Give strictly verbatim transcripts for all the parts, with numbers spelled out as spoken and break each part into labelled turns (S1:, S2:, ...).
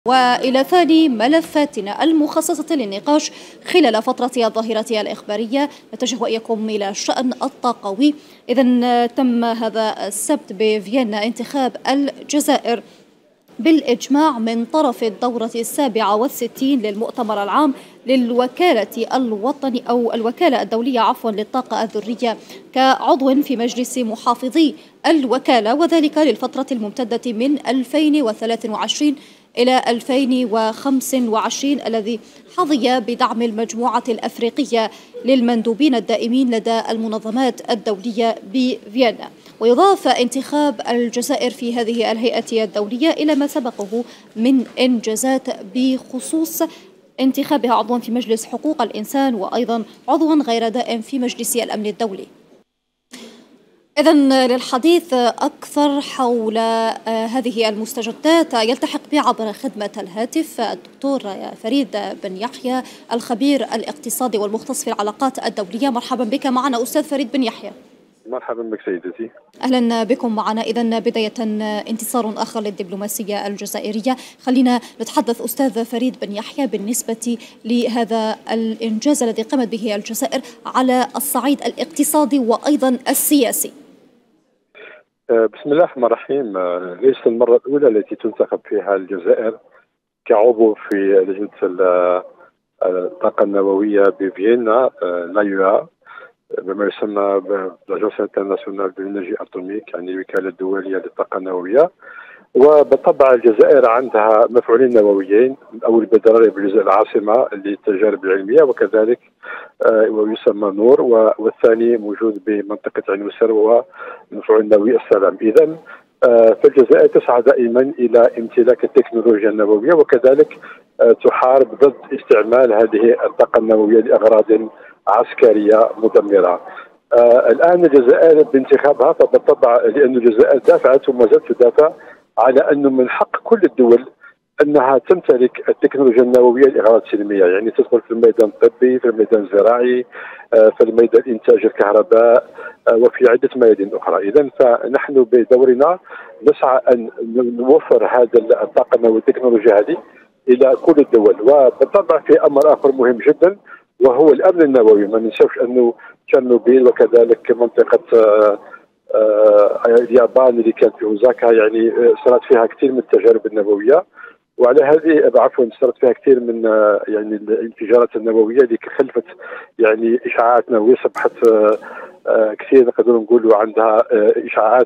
S1: وإلى ثاني ملفاتنا المخصصة للنقاش خلال فترة الظاهرة الإخبارية، نتجه وإياكم إلى الشأن الطاقوي. إذن تم هذا السبت بفيينا انتخاب الجزائر بالإجماع من طرف الدورة السابعة والستين للمؤتمر العام للوكالة الوطني أو الوكالة الدولية عفوا للطاقة الذرية كعضو في مجلس محافظي الوكالة، وذلك للفترة الممتدة من ألفين وثلاثة وعشرين إلى ألفين وخمسة وعشرين، الذي حظي بدعم المجموعة الأفريقية للمندوبين الدائمين لدى المنظمات الدولية بفيينا. ويضاف انتخاب الجزائر في هذه الهيئة الدولية إلى ما سبقه من إنجازات بخصوص انتخابها عضوا في مجلس حقوق الإنسان وأيضا عضوا غير دائم في مجلس الأمن الدولي. إذن للحديث أكثر حول هذه المستجدات يلتحق بي عبر خدمة الهاتف الدكتور فريد بن يحيى، الخبير الاقتصادي والمختص في العلاقات الدولية. مرحبا بك معنا أستاذ فريد بن يحيى.
S2: مرحبا بك سيدتي.
S1: أهلا بكم معنا. إذن بداية انتصار آخر للدبلوماسية الجزائرية، خلينا نتحدث أستاذ فريد بن يحيى بالنسبة لهذا الإنجاز الذي قامت به الجزائر على الصعيد الاقتصادي وأيضا السياسي.
S2: بسم الله الرحمن الرحيم. ليست المرة الأولى التي تنتخب فيها الجزائر كعضو في لجنة الطاقة النووية بفيينا لايوها بما يسمى بالأجنس انترناسيونال بالإنرجي أتوميك، يعني الوكالة الدولية للطاقة النووية. وبالطبع الجزائر عندها مفعولين نوويين، الأول بدراري بالجزائر العاصمة للتجارب العلمية وكذلك ويسمى نور، والثاني موجود بمنطقة عين وسر وهو المفعول النووي السلام. إذن فالجزائر تسعى دائما إلى امتلاك التكنولوجيا النووية وكذلك تحارب ضد استعمال هذه الطاقة النووية لأغراض عسكرية مدمرة. آه الآن الجزائر بانتخابها فبالطبع لأن الجزائر دافعت وما زالت تدافع على أنه من حق كل الدول أنها تمتلك التكنولوجيا النووية لأغراض سلمية، يعني تدخل في الميدان الطبي، في الميدان الزراعي، آه في الميدان إنتاج الكهرباء، آه وفي عدة ميادين أخرى. إذن فنحن بدورنا نسعى أن نوفر هذا الطاقة النووية التكنولوجيا هذه إلى كل الدول. وبالطبع في أمر آخر مهم جدا وهو الأمن النووي. ما ننساوش أنه تشيرنوبيل وكذلك منطقة آآ آآ اليابان اللي كانت في اوزاكا يعني صارت فيها كثير من التجارب النووية، وعلى هذه عفوا صارت فيها كثير من يعني الانفجارات النووية اللي خلفت يعني إشعاعات نووية صبحت كثير نقدر نقولوا عندها إشعاعات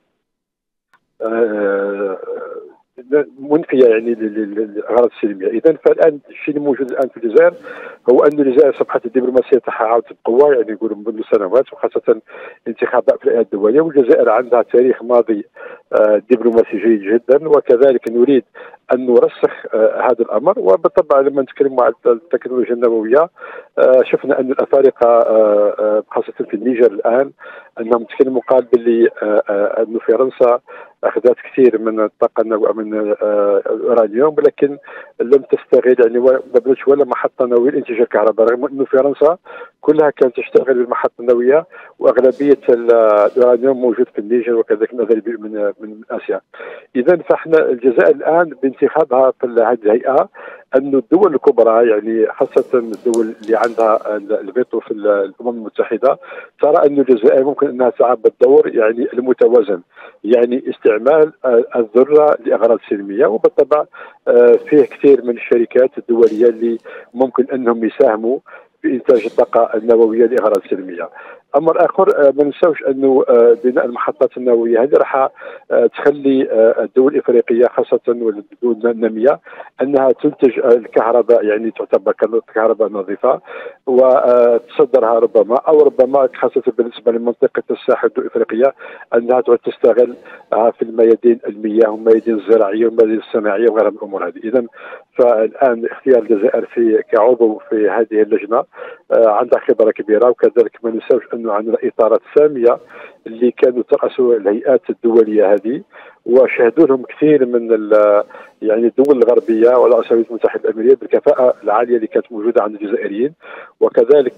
S2: منفيه يعني للاغراض السلميه. اذا فالان الشيء الموجود الان في الجزائر هو ان الجزائر صبحت الدبلوماسيه تاعها عاودت بقوه، يعني يقولوا منذ سنوات وخاصه انتخابات في الهيئه الدوليه، والجزائر عندها تاريخ ماضي دبلوماسي جيد جدا، وكذلك نريد ان نرسخ هذا الامر. وبالطبع لما نتكلموا عن التكنولوجيا النوويه شفنا ان الافارقه خاصه في النيجر الان انهم تكلموا قال باللي انه فرنسا اخذت كثير من الطاقه النوويه من الأورانيوم، ولكن لم تستغل يعني ما بنتش ولا محطه نوويه لانتاج الكهرباء، رغم انه فرنسا كلها كانت تشتغل بالمحطه النوويه واغلبيه الأورانيوم موجود في النيجر وكذلك من من من اسيا. اذا فاحنا الجزائر الان بانتخابها في هذه الهيئه انه الدول الكبرى يعني خاصه الدول اللي عندها الفيتو في الامم المتحده ترى ان الجزائر ممكن انها تلعب بالدور يعني المتوازن، يعني استعمال الذره لاغراض سلميه. وبالطبع فيه كثير من الشركات الدوليه اللي ممكن انهم يساهموا بإنتاج الطاقة النووية لأغراض سلمية. أمر آخر ما ننساوش أنه بناء المحطات النووية هذه راح تخلي الدول الإفريقية خاصة والدول النامية أنها تنتج الكهرباء، يعني تعتبر كهرباء نظيفة وتصدرها ربما أو ربما خاصة بالنسبة لمنطقة الساحل الإفريقية أنها تستغل في الميادين المياه والميادين الزراعية والميادين الصناعية وغيرها من الأمور هذه. إذا فالآن اختيار الجزائر في كعضو في هذه اللجنة عندها خبره كبيره. وكذلك ما ننساوش انه عندنا اطارات ساميه اللي كانوا ترأسوا الهيئات الدوليه هذه، وشهدوا لهم كثير من يعني الدول الغربيه ولا الولايات المتحده الامريكيه بالكفاءه العاليه اللي كانت موجوده عند الجزائريين، وكذلك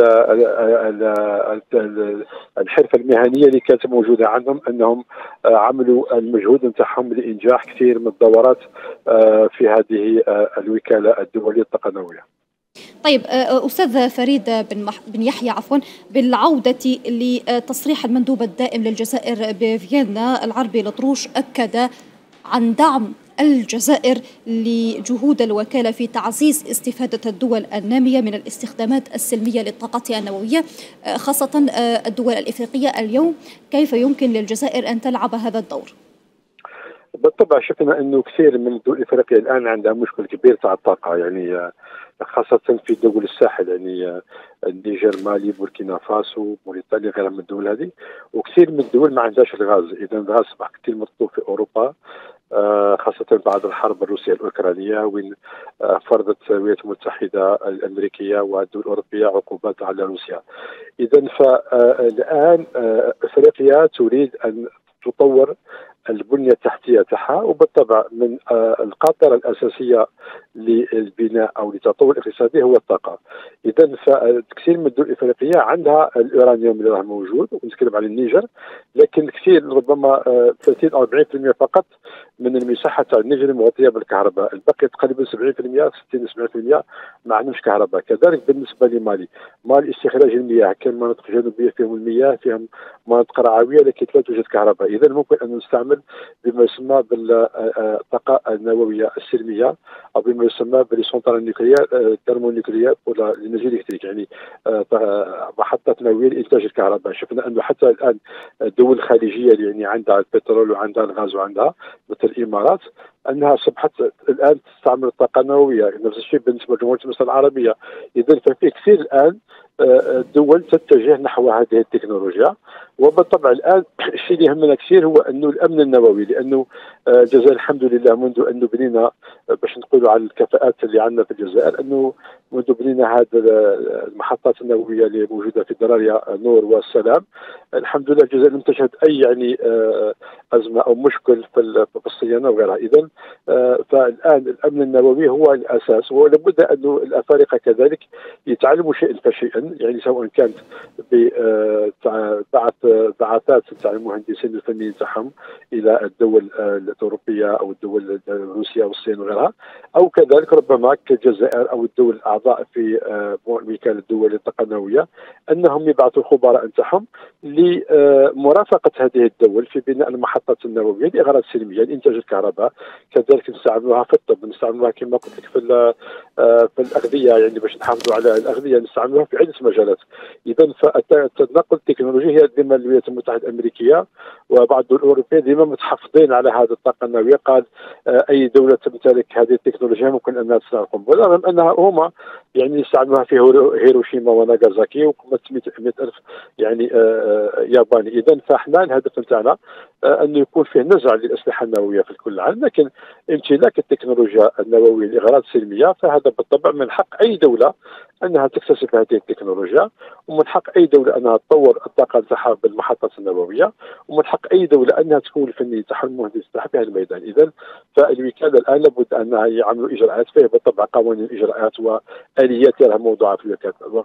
S2: الحرفه المهنيه اللي كانت موجوده عندهم، انهم عملوا المجهود نتاعهم لانجاح كثير من الدورات في هذه الوكاله الدوليه التقنويه.
S1: طيب أستاذ فريد بن, مح... بن يحيى عفوا، بالعودة لتصريح المندوب الدائم للجزائر بفيينا العربي لطروش، أكد عن دعم الجزائر لجهود الوكالة في تعزيز استفادة الدول النامية من الاستخدامات السلمية للطاقة النووية، خاصة الدول الإفريقية. اليوم كيف يمكن للجزائر أن تلعب هذا الدور؟
S2: بالطبع شفنا انه كثير من الدول الافريقيه الان عندها مشكل كبير تاع الطاقه، يعني خاصه في دول الساحل، يعني النيجر، مالي، بوركينا فاسو، موريتانيا، غيرها من الدول هذه. وكثير من الدول ما عندهاش الغاز، اذا الغاز اصبح كثير مطلوب في اوروبا، خاصه بعد الحرب الروسيه الاوكرانيه، وين فرضت الولايات المتحده الامريكيه والدول الاوروبيه عقوبات على روسيا. اذا فالان افريقيا تريد ان تطور البنية التحتية تاعها، وبالطبع من القاطرة الأساسية للبناء أو للتطور الاقتصادي هو الطاقة. إذا فكثير من الدول الإفريقية عندها اليورانيوم اللي راه موجود، ونتكلم عن النيجر، لكن كثير ربما ثلاثين أو أربعين بالمئة فقط من المساحة تاع النيجر مغطية بالكهرباء، الباقي تقريبا سبعين بالمئة ستين سبعين بالمئة ما عندهمش كهرباء. كذلك بالنسبة لمالي، مالي استخراج المياه، كان مناطق جنوبية فيهم المياه، فيهم مناطق رعوية لكن لا توجد كهرباء. إذا ممكن أن نستعمل بما يسمى بالطاقة النووية السلمية، أو بما يسمى بالسونترال النيوكليير الترمونيوكليير ولا الانرجي الكتريك، يعني محطات نووية لإنتاج الكهرباء. شفنا أنه حتى الآن الدول الخليجية اللي يعني عندها البترول وعندها الغاز وعندها مثل الإمارات، أنها أصبحت الآن تستعمل الطاقة النووية. نفس الشيء بالنسبة لجمهورية مصر العربية. إذا ففي كثير الآن الدول تتجه نحو هذه التكنولوجيا. وبالطبع الان الشيء اللي يهمنا كثير هو انه الامن النووي، لانه الجزائر الحمد لله منذ انه بنينا باش نقولوا على الكفاءات اللي عندنا في الجزائر، انه منذ بنينا هذه المحطات النوويه اللي موجوده في دراريا نور والسلام، الحمد لله الجزائر لم تشهد اي يعني ازمه او مشكل في الصيانه وغيرها. اذا فالان الامن النووي هو الاساس، ولابد انه الافارقه كذلك يتعلموا شيئا فشيئا، يعني سواء كانت ببعث بعثات تاع المهندسين الفنيين تاعهم الى الدول الاوروبيه او الدول روسيا والصين وغيرها، او كذلك ربما كالجزائر او الدول الاعضاء في وكاله الدول التقنويه، انهم يبعثوا الخبراء تاعهم لمرافقه هذه الدول في بناء المحطات النوويه لاغراض سلميه لانتاج الكهرباء. كذلك نستعملوها في الطب، نستعملوها كما قلت لك في في الاغذيه، يعني باش نحافظوا على الاغذيه نستعملوها في عده مجالات. اذا فالتنقل التكنولوجي هي ديما الولايات المتحده الامريكيه وبعض الدول الاوروبيه ديما متحفظين على هذه الطاقه النوويه. قال اي دوله تمتلك هذه التكنولوجيا ممكن انها تصنع قنبله، رغم انها هما يعني يستعملوها في هيروشيما وناغازاكي وقمت مئة ألف يعني ياباني. اذا فاحنا الهدف نتاعنا انه يكون فيه نزع للاسلحه النوويه في كل العالم، لكن امتلاك التكنولوجيا النوويه لاغراض سلميه فهذا بالطبع من حق اي دوله انها تكتسب هذه التكنولوجيا، ومن حق اي دوله انها تطور الطاقه نتاعها بالمحطات النوويه، ومن حق اي دوله انها تكون الفني تاعها المهندس تاعها في هذا الميدان. اذا فالوكاله الان لابد انها يعملوا اجراءات فيه بالطبع قوانين الاجراءات واليات لها موضوعه في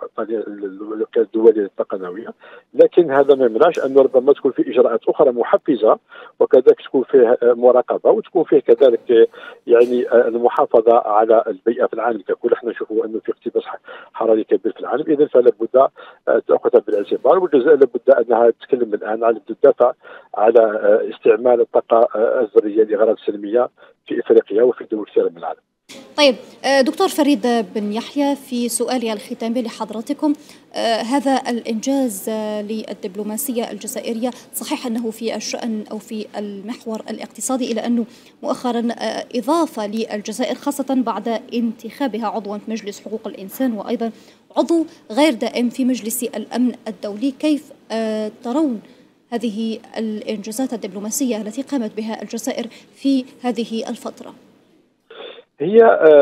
S2: الوكاله الدوليه التقنويه، لكن هذا ما يمنعش انه ربما تكون في اجراءات اخرى محفزه، وكذلك تكون فيه مراقبه، وتكون فيه كذلك يعني المحافظه على البيئه في العالم ككل. احنا نشوفوا انه في اقتباس حراري كبير في العالم، اذا فلا بد تاخذها بالاعتبار. والجزائر لابد انها تتكلم الان على الدفع على استعمال الطاقه الذريه لاغراض سلميه في افريقيا وفي دول كثيره من العالم.
S1: طيب دكتور فريد بن يحيى، في سؤالي الختامي لحضرتكم، آه هذا الإنجاز آه للدبلوماسية الجزائرية، صحيح أنه في الشأن أو في المحور الاقتصادي، إلى أنه مؤخرا آه إضافة للجزائر خاصة بعد انتخابها عضوا في مجلس حقوق الإنسان وأيضا عضو غير دائم في مجلس الأمن الدولي. كيف آه ترون هذه الإنجازات الدبلوماسية التي قامت بها الجزائر في هذه الفترة؟
S2: هي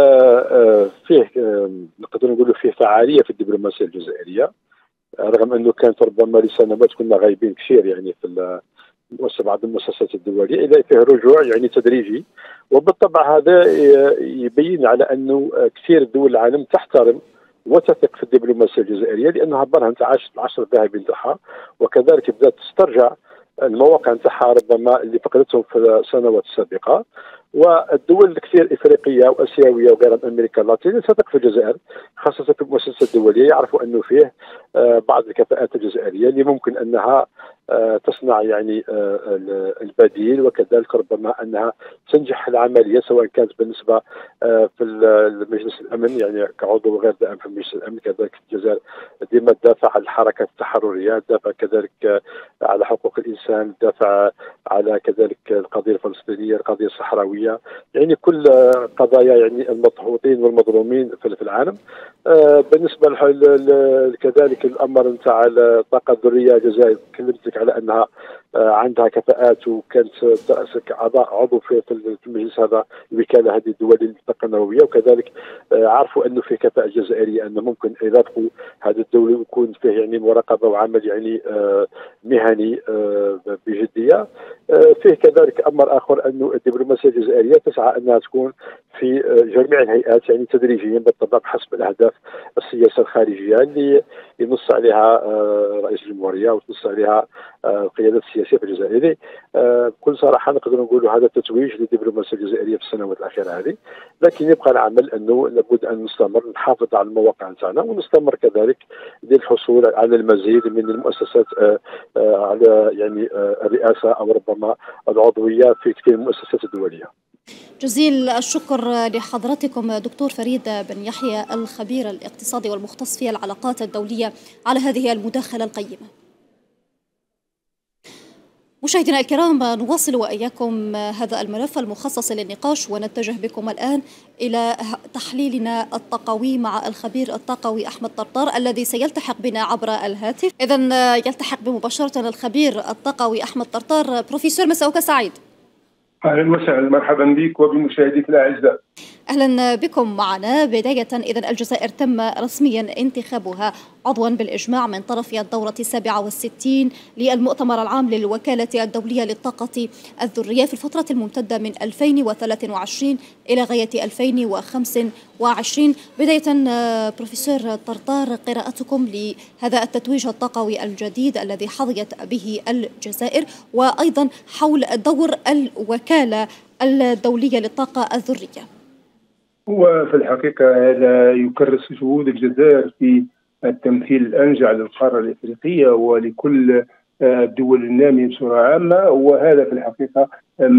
S2: فيه نقدر نقولوا فيه فعاليه في الدبلوماسيه الجزائريه، رغم انه كانت ربما لسنوات كنا غايبين كثير يعني في بعض المؤسسات الدوليه، الى فيه رجوع يعني تدريجي. وبالطبع هذا يبين على انه كثير دول العالم تحترم وتثق في الدبلوماسيه الجزائريه، لانها برهنت عاشت العصر الذهبي نتاعها، وكذلك بدات تسترجع المواقع نتاعها ربما اللي فقدتهم في السنوات السابقه. والدول الكثير افريقيه واسيويه وغيرها من امريكا اللاتينيه تثق في الجزائر، خاصه في المؤسسات الدوليه، يعرفوا انه فيه بعض الكفاءات الجزائريه اللي ممكن انها تصنع يعني البديل، وكذلك ربما انها تنجح العمليه سواء كانت بالنسبه في مجلس الامن يعني كعضو غير دائم في مجلس الامن. كذلك الجزائر ديما تدافع عن الحركات التحرريه، تدافع كذلك على حقوق الانسان، تدافع على كذلك القضيه الفلسطينيه، القضيه الصحراويه، يعني كل قضايا يعني المضغوطين والمظلومين في العالم. بالنسبه كذلك الامر نتاع الطاقه الذريه، الجزائر كلمتك على انها عندها كفاءات، وكانت اعضاء عضو في المجلس هذا الوكاله هذه الدوليه للطاقه النوويه، وكذلك عرفوا انه في كفاءه جزائريه انه ممكن يرافقوا هذا الدوله ويكون فيه يعني مراقبه وعمل يعني مهني بجديه. فيه كذلك امر اخر انه الدبلوماسيه الجزائريه تسعى انها تكون في جميع الهيئات يعني تدريجيا بالطبع حسب الاهداف السياسه الخارجيه اللي ينص عليها رئيس الجمهوريه وتنص عليها القيادات السياسيه في الجزائر. بكل صراحه نقدر نقولوا هذا تتويج للدبلوماسيه الجزائريه في السنوات الاخيره هذه، لكن يبقى العمل انه لابد ان نستمر نحافظ على المواقع نتاعنا، ونستمر كذلك للحصول على المزيد من المؤسسات على يعني الرئاسه او ربما العضويه في كثير من المؤسسات الدوليه.
S1: جزيل الشكر لحضرتكم دكتور فريد بن يحيى الخبير الاقتصادي والمختص في العلاقات الدولية على هذه المداخلة القيمة. مشاهدينا الكرام، نواصل وإياكم هذا الملف المخصص للنقاش، ونتجه بكم الآن إلى تحليلنا الطاقوي مع الخبير الطاقوي أحمد طرطار الذي سيلتحق بنا عبر الهاتف. إذن يلتحق بمباشرة الخبير الطاقوي أحمد طرطار. بروفيسور، مساءك سعيد.
S3: أهلا وسهلا، مرحبا بك وبمشاهديك الأعزاء.
S1: أهلا بكم معنا. بداية، إذن الجزائر تم رسميا انتخابها عضوا بالإجماع من طرف الدورة السابعة والستين للمؤتمر العام للوكالة الدولية للطاقة الذرية في الفترة الممتدة من ألفين وثلاثة وعشرين إلى غاية ألفين وخمسة وعشرين. بداية بروفيسور طرطار، قراءتكم لهذا التتويج الطاقوي الجديد الذي حظيت به الجزائر، وأيضا حول دور الوكالة الدولية للطاقة الذرية.
S3: هو في الحقيقة لا يكرس جهود الجزائر في التمثيل الأنجع للقارة الإفريقية ولكل الدول النامية بصورة عامة، وهذا في الحقيقة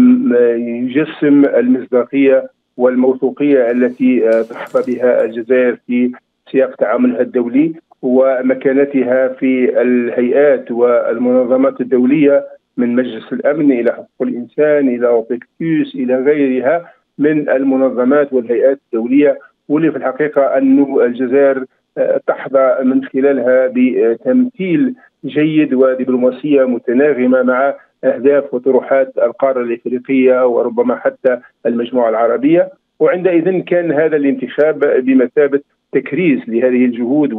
S3: يجسم المصداقية والموثوقية التي تحظى بها الجزائر في سياق تعاملها الدولي ومكانتها في الهيئات والمنظمات الدولية، من مجلس الأمن إلى حقوق الإنسان إلى أوبكتوس إلى غيرها من المنظمات والهيئات الدولية، واللي في الحقيقة أن الجزائر تحظى من خلالها بتمثيل جيد ودبلوماسية متناغمة مع أهداف وطروحات القارة الإفريقية وربما حتى المجموعة العربية. وعندئذ كان هذا الانتخاب بمثابة تكريس لهذه الجهود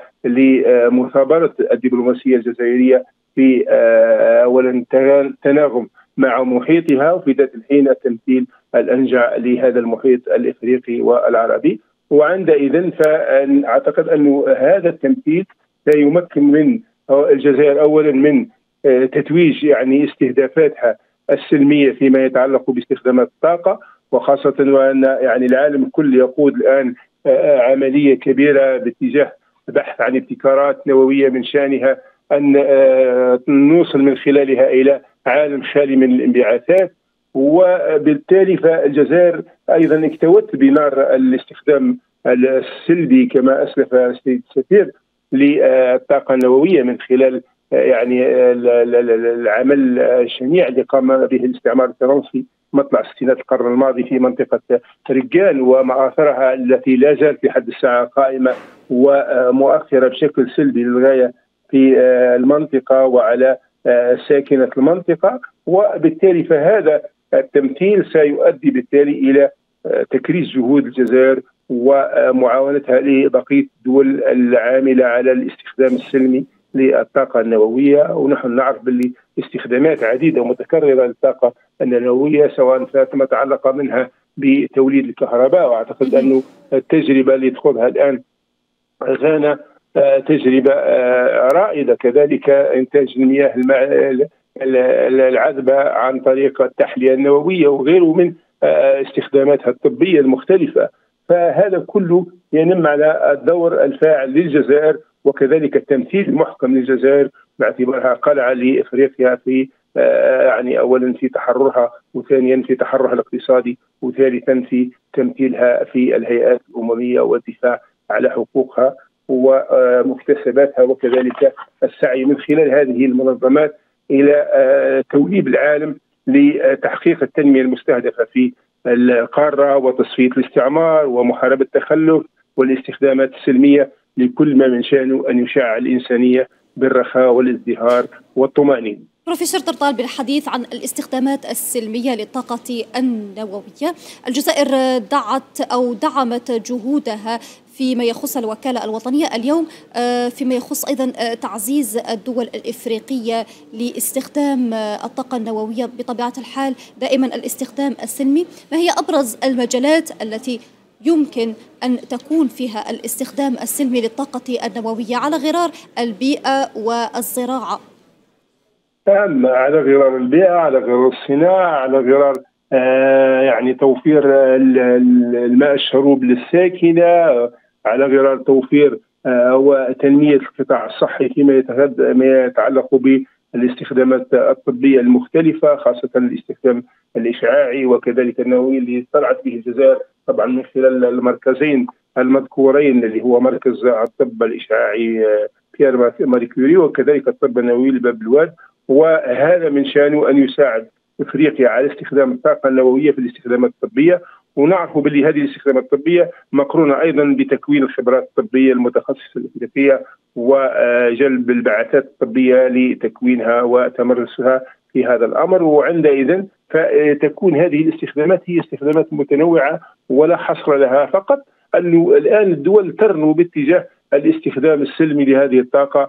S3: ولمثابرة الدبلوماسية الجزائرية في أولا تناغم مع محيطها، وفي ذات الحين التمثيل الأنجع لهذا المحيط الإفريقي والعربي. وعندئذ فأعتقد أن هذا التمثيل لا يمكن من الجزائر أولا من تتويج يعني استهدافاتها السلمية فيما يتعلق باستخدامات الطاقة، وخاصة وأن يعني العالم الكل يقود الآن عملية كبيرة باتجاه بحث عن ابتكارات نووية من شأنها أن نوصل من خلالها إلى عالم خالي من الانبعاثات. وبالتالي فالجزائر أيضا اكتوت بنار الاستخدام السلبي كما أسلف السيد السفير للطاقة النووية من خلال يعني العمل الشنيع اللي قام به الاستعمار الفرنسي مطلع ستينات القرن الماضي في منطقة رجال، ومآثرها التي لا زالت في حد الساعة قائمة ومؤثرة بشكل سلبي للغاية في المنطقة وعلى ساكنة المنطقة. وبالتالي فهذا التمثيل سيؤدي بالتالي إلى تكريس جهود الجزائر ومعاونتها لبقية الدول العاملة على الاستخدام السلمي للطاقة النووية. ونحن نعرف باللي استخدامات عديدة ومتكررة للطاقة النووية، سواء فيما تعلق منها بتوليد الكهرباء، وأعتقد أن التجربة اللي تخوضها الآن غانا تجربة رائدة، كذلك إنتاج المياه العذبة عن طريق التحلية النووية وغيره من استخداماتها الطبية المختلفة. فهذا كله ينم على الدور الفاعل للجزائر، وكذلك التمثيل المحكم للجزائر باعتبارها قلعة لإفريقيا في يعني أولا في تحررها، وثانيا في تحررها الاقتصادي، وثالثا في تمثيلها في الهيئات الأممية والدفاع على حقوقها ومكتسباتها، وكذلك السعي من خلال هذه المنظمات إلى توليب العالم لتحقيق التنمية المستهدفة في القارة وتصفية الاستعمار ومحاربة التخلف والاستخدامات السلمية لكل ما من شأنه أن يشع الإنسانية بالرخاء والازدهار والطمأنينة.
S1: بروفيسور طرطال، بالحديث عن الاستخدامات السلمية للطاقة النووية، الجزائر دعت أو دعمت جهودها فيما يخص الوكالة الوطنية اليوم، فيما يخص أيضا تعزيز الدول الإفريقية لاستخدام الطاقة النووية بطبيعة الحال دائما الاستخدام السلمي. ما هي أبرز المجالات التي يمكن أن تكون فيها الاستخدام السلمي للطاقة النووية على غرار البيئة والزراعة؟
S3: نعم، على غرار البيئة، على غرار الصناعة، على غرار آه يعني توفير الماء الشروب للساكنة، على غرار توفير آه وتنمية القطاع الصحي فيما يتعلق بالاستخدامات الطبية المختلفة، خاصة الاستخدام الإشعاعي وكذلك النووي اللي طلعت به الجزائر طبعا من خلال المركزين المذكورين، اللي هو مركز الطب الإشعاعي بيير ماري كوري وكذلك الطب النووي لباب الواد. وهذا من شأنه أن يساعد إفريقيا على استخدام الطاقة النووية في الاستخدامات الطبية، ونعرف باللي هذه الاستخدامات الطبية مقرونة أيضا بتكوين الخبرات الطبية المتخصصة الإفريقية وجلب البعثات الطبية لتكوينها وتمرسها في هذا الأمر. وعندئذ فتكون هذه الاستخدامات هي استخدامات متنوعة ولا حصر لها، فقط أنه الآن الدول ترنو باتجاه الاستخدام السلمي لهذه الطاقة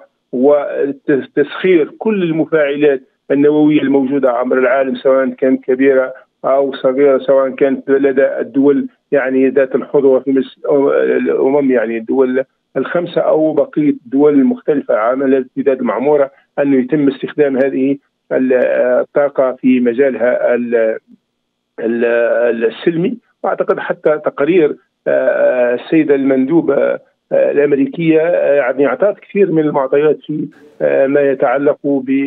S3: وتسخير كل المفاعلات النووية الموجودة عبر العالم، سواء كانت كبيرة أو صغيرة، سواء كانت لدى الدول يعني ذات الحظوة في الأمم، يعني الدول الخمسة أو بقية الدول المختلفة عاملة الامتداد المعمورة، أنه يتم استخدام هذه الطاقة في مجالها السلمي. وأعتقد حتى تقرير السيدة المندوبة الأمريكية يعني أعطت كثير من المعطيات في ما يتعلق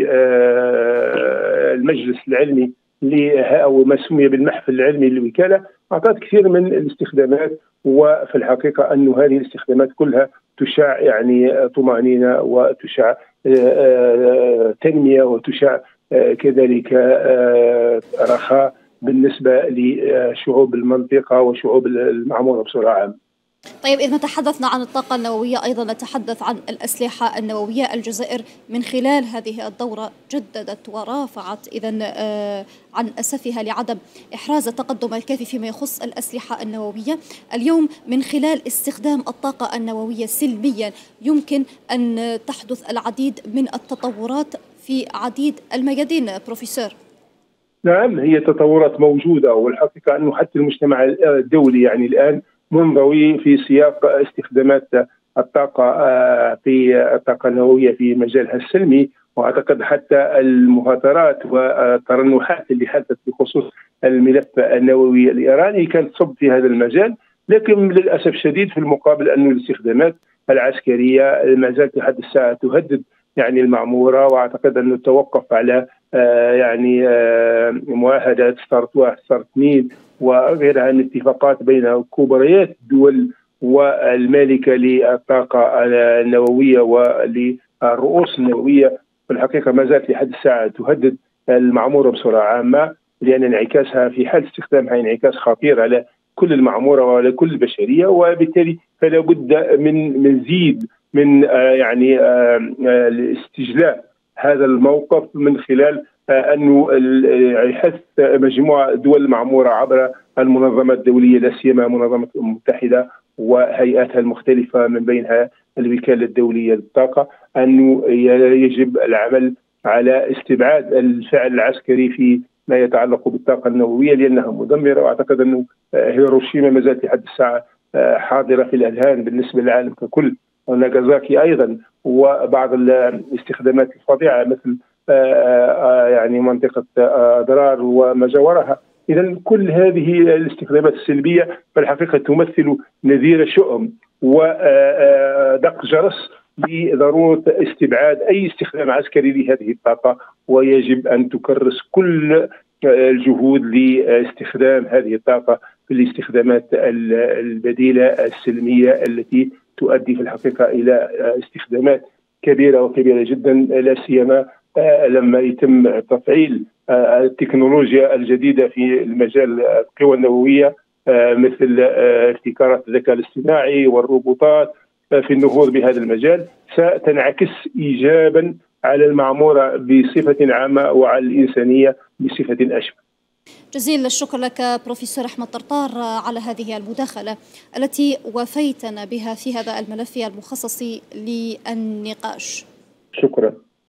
S3: بالمجلس العلمي أو ما سمي بالمحفل العلمي للوكالة، أعطت كثير من الاستخدامات، وفي الحقيقة أن هذه الاستخدامات كلها تشع يعني طمأنينة وتشع تنمية وتشع كذلك رخاء بالنسبة لشعوب المنطقة وشعوب المعمورة بصورة عامة.
S1: طيب، إذا تحدثنا عن الطاقة النووية أيضا نتحدث عن الأسلحة النووية. الجزائر من خلال هذه الدورة جددت ورافعت إذن عن أسفها لعدم إحراز التقدم الكافي فيما يخص الأسلحة النووية. اليوم من خلال استخدام الطاقة النووية سلميا يمكن أن تحدث العديد من التطورات في عديد الميادين. بروفيسور،
S3: نعم، هي تطورات موجودة، والحقيقة أنه حتى المجتمع الدولي يعني الآن منضوي في سياق استخدامات الطاقة في الطاقة النووية في مجالها السلمي. وأعتقد حتى المهاترات والترنحات اللي حدثت بخصوص الملف النووي الإيراني كانت تصب في هذا المجال، لكن للأسف الشديد في المقابل أن الاستخدامات العسكرية ما زالت لحد الساعة تهدد يعني المعمورة. وأعتقد أنه التوقف على يعني معاهدات ستارت واحد ستارت اثنين وغيرها من اتفاقات بين كبريات الدول والمالكة للطاقة النووية وللرؤوس النووية في الحقيقة ما زالت لحد الساعة تهدد المعمورة بصورة عامة، لأن انعكاسها في حال استخدامها انعكاس خطير على كل المعمورة وعلى كل البشرية. وبالتالي فلا بد من مزيد من يعني الاستجلاء هذا الموقف من خلال أنه حث مجموعة دول المعمورة عبر المنظمات الدولية لا سيما منظمة الأمم المتحدة وهيئاتها المختلفة من بينها الوكالة الدولية للطاقة أنه يجب العمل على استبعاد الفعل العسكري في ما يتعلق بالطاقة النووية لأنها مدمرة. وأعتقد أنه هيروشيما ما زالت لحد الساعة حاضرة في الأذهان بالنسبة للعالم ككل، وناغازاكي أيضا، وبعض الاستخدامات الفظيعة مثل يعني منطقة أضرار وما جاورها. إذا كل هذه الاستخدامات السلبية في الحقيقة تمثل نذير شؤم ودق جرس بضرورة استبعاد أي استخدام عسكري لهذه الطاقة، ويجب أن تكرس كل الجهود لاستخدام هذه الطاقة في الاستخدامات البديلة السلمية التي تؤدي في الحقيقة إلى استخدامات كبيرة وكبيرة جدا، لا سيما لما يتم تفعيل التكنولوجيا الجديدة في المجال القوى النووية مثل ابتكارات الذكاء الاصطناعي والروبوتات في النهوض بهذا المجال، ستنعكس إيجابا على المعمورة بصفة عامة وعلى الإنسانية بصفة أشمل.
S1: جزيل الشكر لك بروفيسور أحمد طرطار على هذه المداخلة التي وفيتنا بها في هذا الملف المخصص للنقاش.
S3: شكرا.